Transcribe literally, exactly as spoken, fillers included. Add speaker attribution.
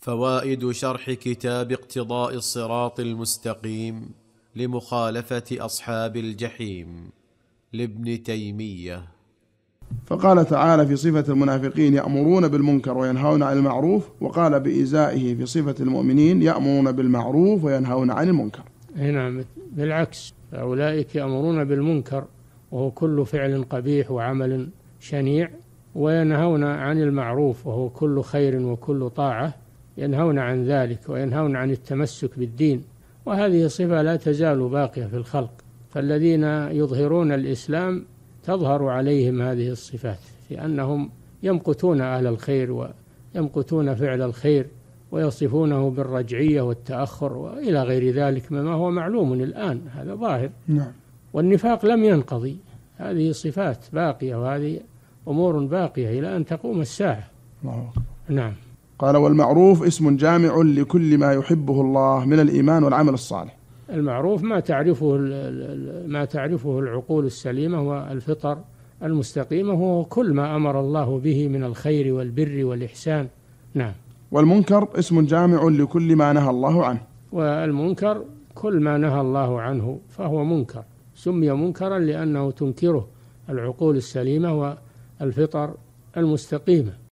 Speaker 1: فوائد شرح كتاب اقتضاء الصراط المستقيم لمخالفة أصحاب الجحيم لابن تيمية.
Speaker 2: فقال تعالى في صفة المنافقين يأمرون بالمنكر وينهون عن المعروف، وقال بإزائه في صفة المؤمنين يأمرون بالمعروف وينهون عن المنكر.
Speaker 3: نعم، بالعكس، أولئك يأمرون بالمنكر وهو كل فعل قبيح وعمل شنيع، وينهون عن المعروف وهو كل خير وكل طاعة، ينهون عن ذلك وينهون عن التمسك بالدين. وهذه صفة لا تزال باقية في الخلق، فالذين يظهرون الإسلام تظهر عليهم هذه الصفات، في أنهم يمقتون أهل الخير ويمقتون فعل الخير ويصفونه بالرجعية والتأخر وإلى غير ذلك مما هو معلوم الآن، هذا ظاهر.
Speaker 2: نعم.
Speaker 3: والنفاق لم ينقضي، هذه صفات باقية وهذه أمور باقية إلى أن تقوم الساعة.
Speaker 2: الله.
Speaker 3: نعم.
Speaker 2: قال والمعروف اسم جامع لكل ما يحبه الله من الإيمان والعمل الصالح.
Speaker 3: المعروف ما تعرفه ما تعرفه العقول السليمة والفطر المستقيمة، هو كل ما أمر الله به من الخير والبر والإحسان. نعم.
Speaker 2: والمنكر اسم جامع لكل ما نهى الله عنه.
Speaker 3: والمنكر كل ما نهى الله عنه فهو منكر، سمي منكرا لأنه تنكره العقول السليمة والفطر المستقيمة.